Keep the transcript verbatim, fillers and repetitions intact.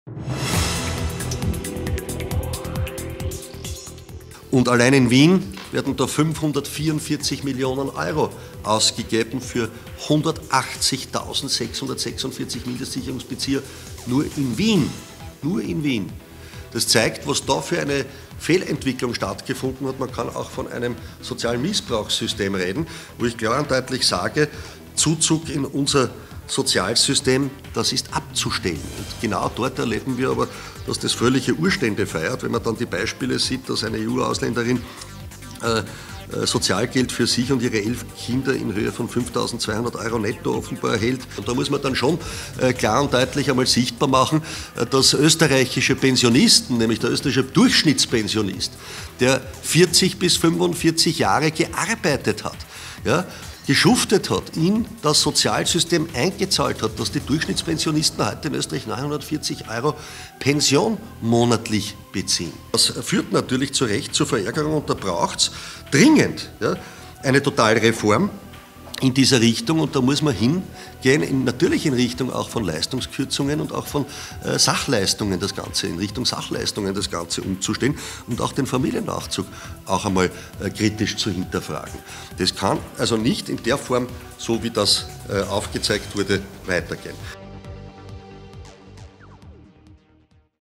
Und allein in Wien werden da fünfhundertvierundvierzig Millionen Euro ausgegeben für hundertachtzigtausendsechshundertsechsundvierzig Mindestsicherungsbezieher nur in Wien. Nur in Wien. Das zeigt, was da für eine Fehlentwicklung stattgefunden hat. Man kann auch von einem sozialen Missbrauchssystem reden, wo ich klar und deutlich sage, Zuzug in unser Sozialsystem, das ist abzustellen. Und genau dort erleben wir aber, dass das völlige Urstände feiert, wenn man dann die Beispiele sieht, dass eine E U-Ausländerin äh, Sozialgeld für sich und ihre elf Kinder in Höhe von fünftausendzweihundert Euro netto offenbar erhält. Und da muss man dann schon äh, klar und deutlich einmal sichtbar machen, äh, dass österreichische Pensionisten, nämlich der österreichische Durchschnittspensionist, der vierzig bis fünfundvierzig Jahre gearbeitet hat, ja, geschuftet hat, in das Sozialsystem eingezahlt hat, dass die Durchschnittspensionisten heute in Österreich neunhundertvierzig Euro Pension monatlich beziehen. Das führt natürlich zu Recht zur Verärgerung und da braucht es dringend, ja, eine Totalreform in dieser Richtung und da muss man hingehen, in, natürlich in Richtung auch von Leistungskürzungen und auch von äh, Sachleistungen das Ganze, in Richtung Sachleistungen das Ganze umzustehen und auch den Familiennachzug auch einmal äh, kritisch zu hinterfragen. Das kann also nicht in der Form, so wie das äh, aufgezeigt wurde, weitergehen.